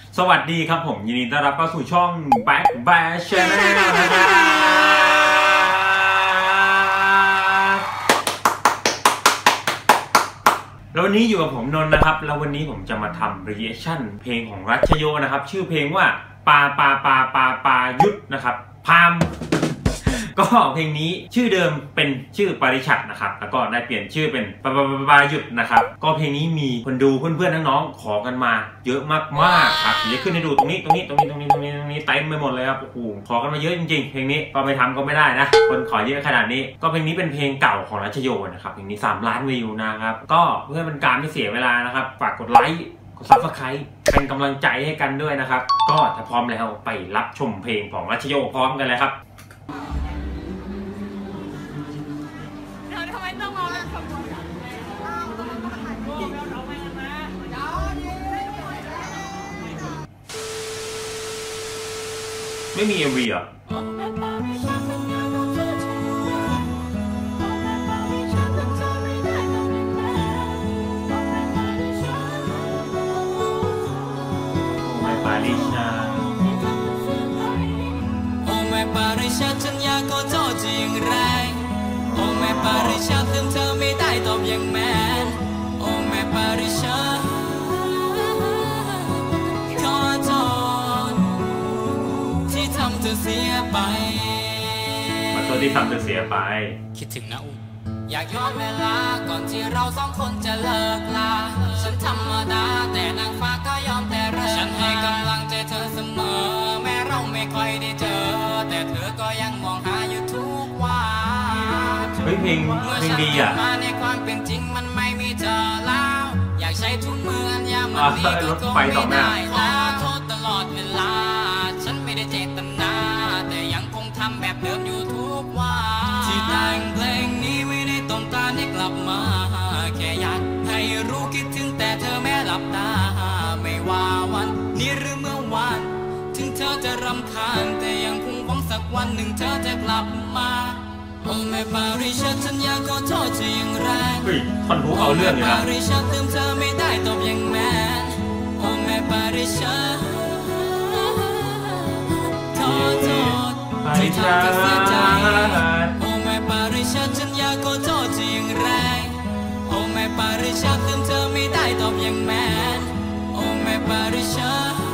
สวัสดีครับผมยินดีต้อนรับเข้าสู่ช่อง Back Bash Channel นะครับแล้ววันนี้อยู่กับผมนนท์นะครับแล้ววันนี้ผมจะมาทำ reaction เพลงของรัชโยนะครับชื่อเพลงว่าปายุทธนะครับพามก็เพลงนี้ชื่อเดิมเป็นชื่อปริชัดนะครับแล้วก็ได้เปลี่ยนชื่อเป็นปายุทธนะครับก็เพลงนี้มีคนดูเพื่อนๆน้องๆขอกันมาเยอะมากๆครับเดี๋ยวขึ้นให้ดูตรงนี้เต็มไปหมดเลยครับโอ้โหขอกันมาเยอะจริงๆเพลงนี้ก็ไปทำก็ไม่ได้นะคนขอเยอะขนาดนี้ก็เพลงนี้เป็นเพลงเก่าของรัชโยนะครับเพลงนี้3 ล้านวิวนะครับก็เพื่อเป็นการไม่เสียเวลานะครับฝากกดไลค์กด Subscribe เป็นกำลังใจให้กันด้วยนะครับก็ถ้าพร้อมแล้วไปรับชมเพลงของรัชโยพร้อมกันเลยครับไม่มี MV อ่ะปาริชาโอ้แม่ปาริชาฉันอยากขอโทษจริงแรงโอ้แม่ปาริชาลืมเธอไม่ได้ตอบอย่างแมนโอ้แม่ปาริชาขอโทษที่ทำเธอเสียไปขอโทษที่ทำเธอเสียไปคิดถึงนะอุ้มอยากย้อนเวลาก่อนที่เราสองคนจะเลิกลาฉันธรรมดาแต่นางฟ้าก็ยอมแต่เริ่มฉันให้กำลังใจเธอเสมอแม้เราไม่ค่อยได้เจอแต่เธอก็ยังมองหาอยู่ทุกวันเฮ้ยเพลงดีอ่ะมาในความเป็นจริงมันไม่มีเธอแล้วอยากใช้ทุกมืออันยามันดีก็คงไม่ได้แล้วโทษตลอดเวลาฉันไม่ได้เจตนาแต่ยังคงทำแบบเดิมอยู่ทุกวันที่แต่งเพลงนี้ไม่ได้ต้องการให้กลับมาแค่อยากให้รู้คิดถึงแต่เธอแม้หลับตาไม่ว่าวันนี้หรือเมื่อวานถึงเธอจะรำคาญแต่ยังคงหวังสักวันหนึ่งเธอจะกลับมาโอ้แม่ปาริชาฉันอยากขอโทษที่ยังแรงท่อนหูเอาเรื่องเลยนะปาริชาลืมเธอไม่ได้ตอบอย่างแมนโอ้แม่ปาริชาขอโทษที่ทำเธอเสียใจโอ้แม่ปาริชาฉันอยากขอโทษที่ยังแรงโอ้แม่ปาริชาลืมเธอไม่ได้ตอบอย่างแมนโอ้แม่ปาริชา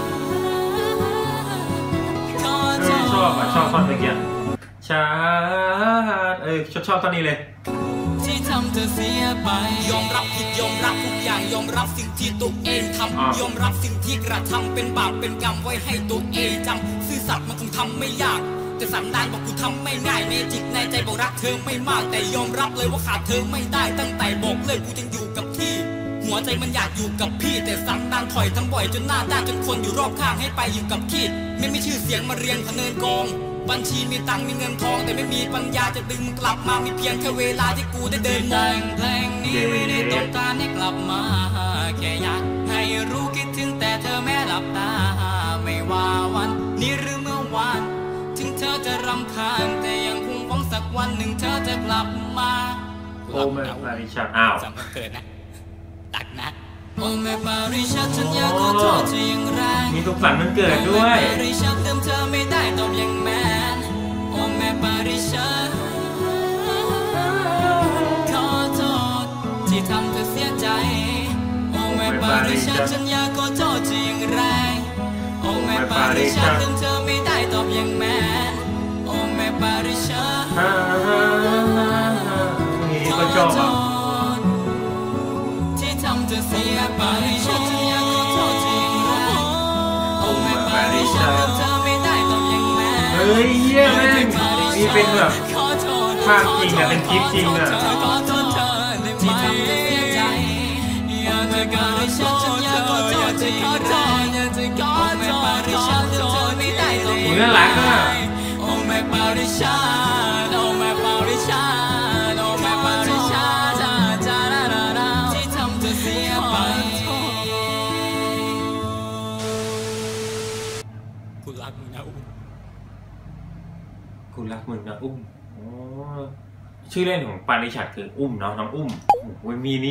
ขอโทษชอบท่อนเมื่อกี้ชาชอบตอนนี้เลยที่ทำเธอเสียไปยอมรับผิดยอมรับทุกอย่างยอมรับสิ่งที่ตัวเองทำยอมรับสิ่งที่กระทำเป็นบาปเป็นกรรมไว้ให้ตัวเองจำซื่อสัตย์มันคงทำไม่ยากแต่สันดานบอกกูทำไม่ง่ายในจิตในใจบอกรักเธอไม่มากแต่ยอมรับเลยว่าขาดเธอไม่ได้ตั้งแต่บอกเลยกูยังอยู่กับที่หัวใจมันอยากอยู่กับพี่แต่สันดานถอยทั้งบ่อยจนหน้าด้านจนคนอยู่รอบข้างให้ไปอยู่กับขี้ไม่มีชื่อเสียงมาเรียงพเนินกองบัญชีมีตังมีเงินทองแต่ไม่มีปัญญาจะดึงมึงกลับมามีเพียงแค่เวลาที่กูได้เดินมองเพลงนี้ไม่ได้ต้องการให้กลับมาแค่อยากให้รู้คิดถึงแต่เธอแม้หลับตาไม่ว่าวันนี้หรือเมื่อวานถึงเธอจะรำคาญแต่ยังคงหวังสักวันหนึ่งเธอจะกลับมาโอ้แม่ปาริชาอ้าวสำคัญเกินนะตักนะโอ้แม่ปาริชาฉันอยากขอโทษที่ยังแรงมีทุกฝันมันเกิดด้วยปาริชาลืมเธอไม่ได้ตอบอย่างแมนโอ้แม่ปาริชาขอโทษที่ทำเธอเสียใจโอ้แม่ปาริชาฉันอยากขอโทษที่ยังแรงโอ้แม่ปาริชาลืมเธอไม่ได้ตอบอย่างแมนโอ้แม่ปาริชาขอโทษที่ทำเธอเสียไปฉันอยากขอโทษจริงนะโอ้แม่ปาริชาลืมเธอไม่ได้ตอบอย่างแม่เฮ้ยเยี่ยมแม่นี่เป็นแบบภาพจริงอะเป็นคลิปจริงอะขอโทษเธอที่ทำเธอเสียใจอยากจะขอโทษฉันอยากขอโทษจริงนะโอ้แม่ปาริชาลืมเธอไม่ได้ตอบอย่างแม่โอ้แม่ปาริชาโอ้แม่ปาริชาโอ้แม่ปาริชาที่ทำเธอเสียไปกูรักมึงนะอุ้มกูรักมึงนะอุ้มชื่อเล่นของปาริชัดคืออุ้มเนาะน้องอุ้มวันมีนี้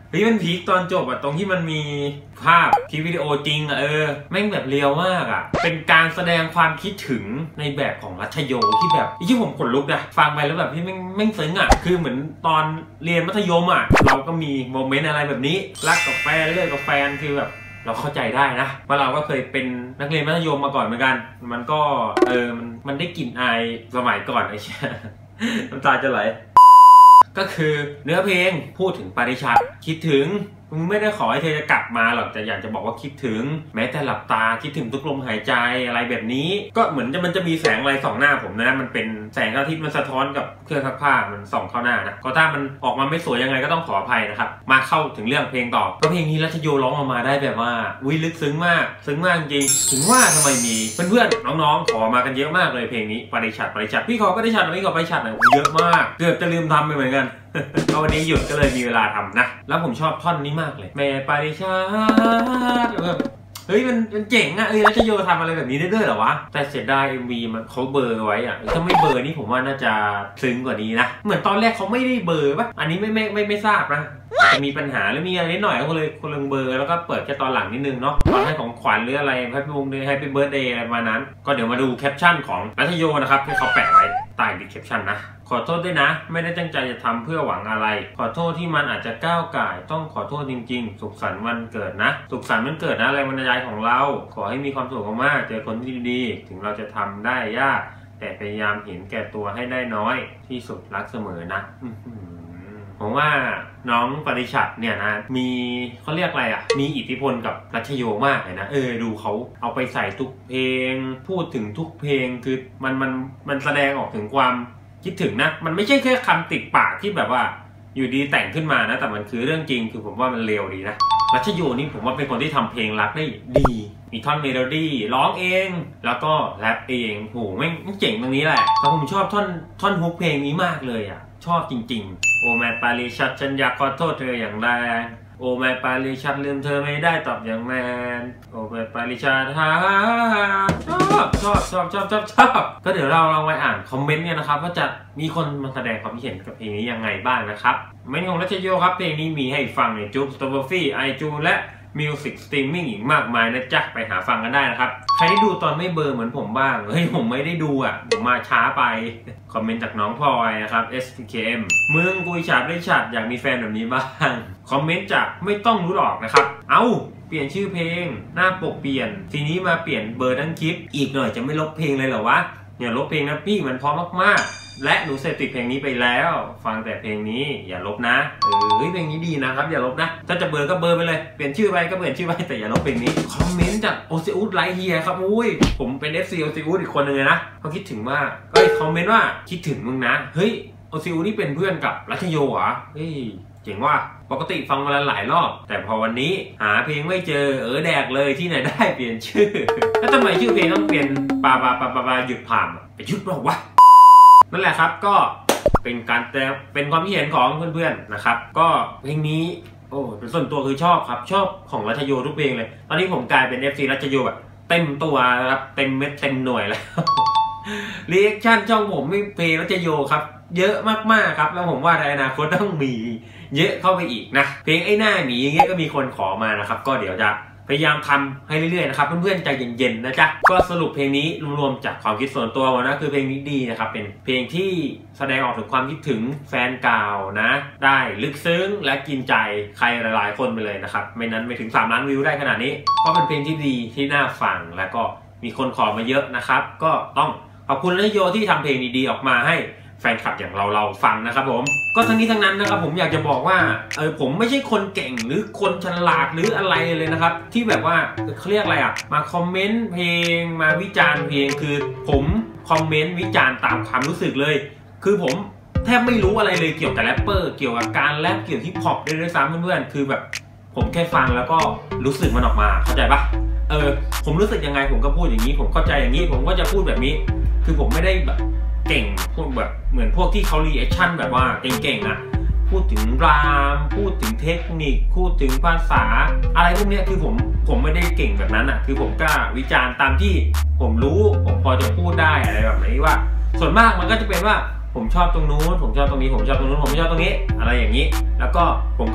เฮ้ยมันพีคตอนจบอะตรงที่มันมีภาพคลิปวิดีโอจริงอะแม่งแบบเรียวมากอะเป็นการแสดงความคิดถึงในแบบของรัชโยที่แบบที่ผมขนลุกนะฟังไปแล้วแบบที่แม่งซึ้งอะคือเหมือนตอนเรียนมัธยมอะเราก็มีโมเมนต์อะไรแบบนี้รักกับแฟนเลิกกับแฟนคือแบบเราเข้าใจได้นะว่าเราก็เคยเป็นนักเรียนมัธยมมาก่อนเหมือนกันมันก็มันได้กลิ่นอายสมัยก่อนไอ้เชี่ยน้ำตาจะไหลก็คือเนื้อเพลงพูดถึงปริชัดคิดถึงมึงไม่ได้ขอให้เธอจะกลับมาหรอกแต่อยากจะบอกว่าคิดถึงแม้แต่หลับตาคิดถึงทุกลมหายใจอะไรแบบนี้ก็เหมือนมันจะมีแสงอะไรส่องหน้าผมนะมันเป็นแสงอาทิตย์มันสะท้อนกับเครื่องซักผ้ามันส่องเข้าหน้านะก็ถ้ามันออกมาไม่สวยยังไงก็ต้องขออภัยนะครับมาเข้าถึงเรื่องเพลงต่อก็เพลงนี้รัชโยร้องออกมาได้แบบว่าลึกซึ้งมากจริงถึงว่าทำไมมีเพื่อนๆน้องๆขอมากันเยอะมากเลยเพลงนี้ปริชัดพี่ขอปริชัดพี่ขอปริชัดหน่อยเยอะมากเกือบจะลืมทำไปเหมือนกันก็วันนี้หยุดก็เลยมีเวลาทำนะแล้วผมชอบท่อนนี้มากเลยแม่ปริชัดแบบเฮ้ยมันเจ๋งอะรัชโยทำอะไรแบบนี้ได้ด้วยเหรอวะแต่เสียดาย MV มันเขาเบอร์ไว้อะถ้าไม่เบอร์นี่ผมว่าน่าจะซึ้งกว่านี้นะเหมือนตอนแรกเขาไม่ได้เบอร์ป่ะอันนี้ไม่ทราบนะจะมีปัญหาหรือมีอะไรนิดหน่อยก็เลยคนลงเบอร์แล้วก็เปิดแค่ตอนหลังนิดนึงเนาะตอนให้ของขวัญหรืออะไรแฮปปี้วงแฮปปี้เบิร์ธเดย์อะไรประมาณนั้นก็เดี๋ยวมาดูแคปชั่นของรัชโยนะครับที่เขาแปะไว้ใต้ดีแคปชั่นนะขอโทษด้วยนะไม่ได้ตั้งใจจะทำเพื่อหวังอะไรขอโทษที่มันอาจจะก้าวก่ายต้องขอโทษจริงๆสุขสันต์วันเกิดนะสุขสันต์วันเกิดนะแรงบันดาลใจของเราขอให้มีความสุขมากๆเจอคนที่ดีๆถึงเราจะทำได้ยากแต่พยายามเห็นแก่ตัวให้ได้น้อยที่สุดรักเสมอนะผมว่าน้องปริชัดเนี่ยนะมีเขาเรียกอะไรอ่ะมีอิทธิพลกับรัชโยมากเลยนะดูเขาเอาไปใส่ทุกเพลงพูดถึงทุกเพลงคือมันแสดงออกถึงความคิดถึงนะมันไม่ใช่แค่คำติดปากที่แบบว่าอยู่ดีแต่งขึ้นมานะแต่มันคือเรื่องจริงคือผมว่ามันเร็วดีนะรัชโยนี่ผมว่าเป็นคนที่ทำเพลงรักได้ดีมีท่อนเมโลดี้ร้องเองแล้วก็แรปเองโหแม่งเจ๋งตรงนี้แหละแล้วผมชอบท่อนฮุกเพลงนี้มากเลยอ่ะชอบจริงๆโอ้แม่ปาริชัดฉันอยากขอโทษเธออย่างแรงโอ้แม่ปาริชัดลืมเธอไม่ได้ตอบอย่างแมนโอ้แม่ปาริชัดชอบก็เดี๋ยวเราลองไปอ่านคอมเมนต์เนี่ยนะครับว่าจะมีคนมาแสดงความคิดเห็นกับเพลงนี้ยังไงบ้างนะครับไม่ของรัชโยครับเพลงนี้มีให้ฟังในจูบสตอร์ฟี่ไอจูและมิวสิกสตรีมมิ่งอีกมากมายนะจ๊ะไปหาฟังกันได้นะครับใครได้ดูตอนไม่เบอร์เหมือนผมบ้างผมไม่ได้ดูอ่ะผมมาช้าไปคอมเมนต์จากน้องพลอยนะครับ SPKM เมืองกุยฉาดได้ฉาดอยากมีแฟนแบบนี้บ้างคอมเมนต์จากไม่ต้องรู้หรอกนะครับเปลี่ยนชื่อเพลงหน้าปกเปลี่ยนทีนี้มาเปลี่ยนเบอร์ทั้งคลิปอีกหน่อยจะไม่ลบเพลงเลยเหรอวะอย่าลบเพลงนะพี่มันเพราะมากๆและหนูเสพติดเพลงนี้ไปแล้วฟังแต่เพลงนี้อย่าลบนะเพลงนี้ดีนะครับอย่าลบนะถ้าจะเบอร์ก็เบอร์ไปเลยเปลี่ยนชื่อไปก็เปลี่ยนชื่อไปแต่อย่าลบเพลงนี้คอมเมนต์จากโอซิอุสไลท์เฮียครับผมเป็น FC โอซิอุสอีกคนนึงเลยนะเขาคิดถึงว่าคอมเมนต์ว่าคิดถึงมึงนะโอซิอุสนี่เป็นเพื่อนกับรัชโยเหรอเจ๋งว่าปกติฟังมาหลายรอบแต่พอวันนี้หาเพลงไม่เจอแดกเลยที่ไหนได้เปลี่ยนชื่อแล้วทำไมชื่อเพลงต้องเปลี่ยนปาหยุดผ่านไปหยุดเปล่าวะนั่นแหละครับก็เป็นการเป็นความคิดเห็นของเพื่อนๆนะครับก็เพลงนี้เป็นส่วนตัวคือชอบครับชอบของรัชโยทุกเพลงเลยตอนนี้ผมกลายเป็น FC รัชโยแบบเต็มตัวครับเต็มเม็ดเต็มหน่วยแล้วรีแอคชั่นช่องผมไม่เพลงรัชโยครับเยอะมากๆครับแล้วผมว่าในอนาคตต้องมีเยอะเข้าไปอีกนะเพลงไอ้หน้าหมีอย่างเงี้ยก็มีคนขอมานะครับก็เดี๋ยวจะพยายามทำให้เรื่อยๆนะครับเพื่อนๆใจเย็นๆนะจ๊ะก็สรุปเพลงนี้รวมๆจากความคิดส่วนตัวนะคือเพลงนี้ดีนะครับเป็นเพลงที่แสดงออกถึงความคิดถึงแฟนเก่านะได้ลึกซึ้งและกินใจใครหลายๆคนไปเลยนะครับไม่นั้นไม่ถึง3 ล้านวิวได้ขนาดนี้ก็เป็นเพลงที่ดีที่น่าฟังแล้วก็มีคนขอมาเยอะนะครับก็ต้องขอบคุณรัชโยที่ทำเพลงดีๆออกมาให้แฟนคลับอย่างเราฟังนะครับผมก็ทั้งนี้ทั้งนั้นนะครับผมอยากจะบอกว่าผมไม่ใช่คนเก่งหรือคนฉลาดหรืออะไรเลยนะครับที่แบบว่าเขาเรียกอะไรมาคอมเมนต์เพลงมาวิจารณ์เพลงคือผมคอมเมนต์วิจารณ์ตามความรู้สึกเลยคือผมแทบไม่รู้อะไรเลยเกี่ยวกับแรปเปอร์เกี่ยวกับการแรปเกี่ยวกับฮิปฮอปด้วยซ้ำเพื่อนๆคือแบบผมแค่ฟังแล้วก็รู้สึกมันออกมาเข้าใจปะผมรู้สึกยังไงผมก็พูดอย่างนี้ผมเข้าใจอย่างนี้ผมก็จะพูดแบบนี้คือผมไม่ได้แบบเก่งพวกแบบเหมือนพวกที่เขารีแอคชั่นแบบว่าเก่งๆพูดถึงรามพูดถึงเทคนิคพูดถึงภาษาอะไรพวกนี้คือผมไม่ได้เก่งแบบนั้นคือผมก็วิจารณ์ตามที่ผมรู้ผมพอจะพูดได้อะไรแบบนี้ว่าส่วนมากมันก็จะเป็นว่าผมชอบตรงนู้นผมชอบตรงนี้ผมชอบตรงนู้นผมชอบตรงนี้อะไรอย่างนี้แล้วก็ผมก็จะ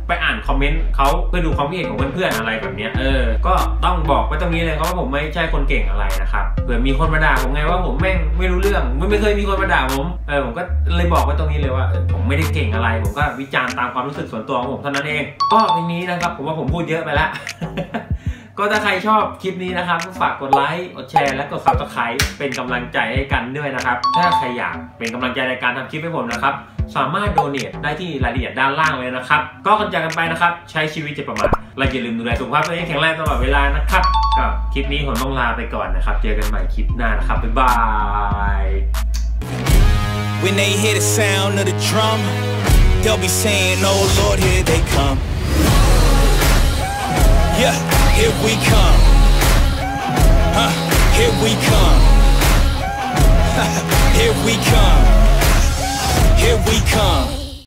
ไปอ่านคอมเมนต์เขาเพื่อดูความคิดเห็นของเพื่อนๆอะไรแบบนี้ก็ต้องบอกไว้ตรงนี้เลยครับว่าผมไม่ใช่คนเก่งอะไรนะครับเผื่อมีคนมาด่าผมไงว่าผมแม่งไม่รู้เรื่องไม่เคยมีคนมาด่าผมผมก็เลยบอกไว้ตรงนี้เลยว่าผมไม่ได้เก่งอะไรผมก็วิจารณ์ตามความรู้สึกส่วนตัวของผมเท่านั้นเองก็เพลงนี้นะครับผมว่าผมพูดเยอะไปแล้ว ก็ถ้าใครชอบคลิปนี้นะครับฝากกดไลค์กดแชร์และกด Subscribe เป็นกำลังใจให้กันด้วยนะครับถ้าใครอยากเป็นกำลังใจในการทำคลิปให้ผมนะครับสามารถโดเนทได้ที่รายละเอียดด้านล่างเลยนะครับก็กันจากกันไปนะครับใช้ชีวิตจะประมาทและอย่าลืมดูแลสุขภาพตัวเองแข็งแรงตลอดเวลานะครับก็คลิปนี้ผมต้องลาไปก่อนนะครับเจอกันใหม่คลิปหน้านะครับบ๊ายบาย When they hear the sound of the drum they'll be saying oh Lord here they come Yeah, here we come. Here we come. Here we come. Here we come.